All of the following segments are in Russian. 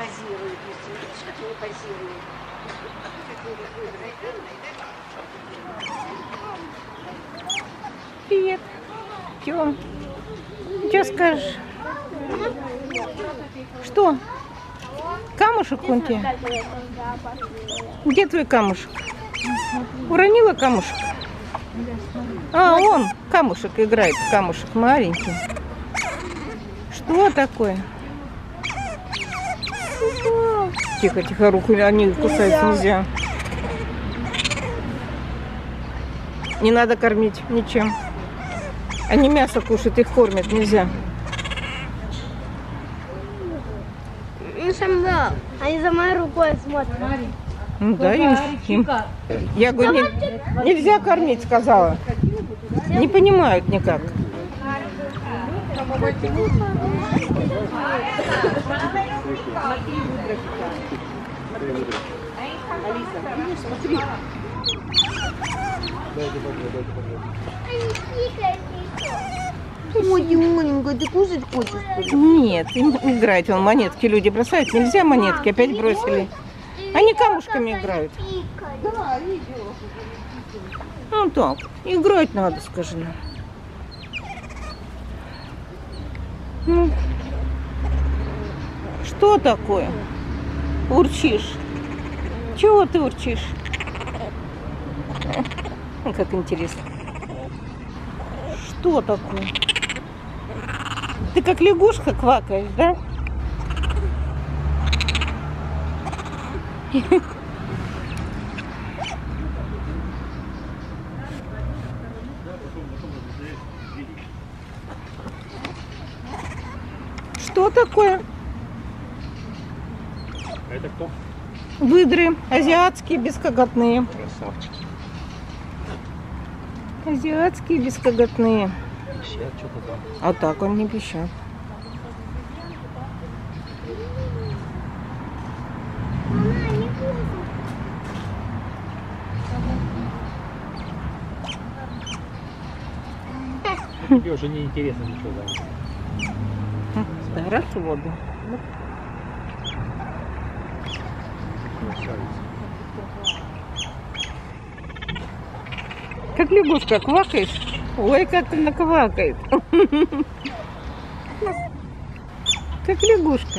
позирует, видишь, как они позируют. Привет. Тём. Что скажешь? Что? Камушек вон тебе? Где твой камушек? Уронила камушек? А, он камушек играет, камушек маленький. Что такое? Тихо, тихо, руку, они кусаются, нельзя. Не надо кормить ничем. Они мясо кушают, их кормят, нельзя. Ну, сам они за моей рукой смотрят. Ну, да, им. Я говорю, нельзя кормить, сказала. Не понимают никак. Ой, маленькая, ты кушать хочешь? Нет, им играть, вон монетки люди бросают. Нельзя монетки, опять бросили. Они камушками играют. Ну так, играть надо, скажи нам. Ну, что такое? Урчишь? Чего ты урчишь? Как интересно. Что такое? Ты как лягушка квакаешь, да? Что такое? Это кто? Выдры, азиатские, бескоготные. Красавчики. Азиатские, бескоготные. Пищат что-то там. А так он не пищат. Тебе уже не интересно ничего, да? Раз в воду. Как лягушка квакаешь? Ой, как она квакает. Как лягушка.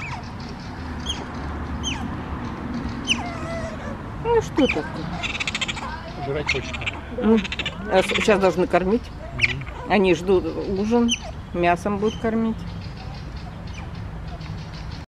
Ну что такое? Жрать хочется. Ну, а сейчас должны кормить. Они ждут ужин, мясом будут кормить.